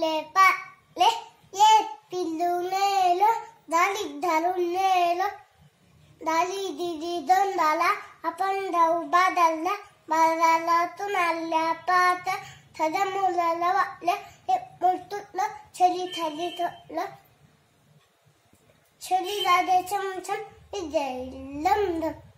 पाले ये पिल्लूनेलो दाली धरुनेलो दाली दीदी दोन दाला आपण धाव बादलला बाजाला तून आल्या पात सदा मुलाला वाटल्या हे मुलतुतलं छली थाली तोलं छली लादे चमचम विजय लमदम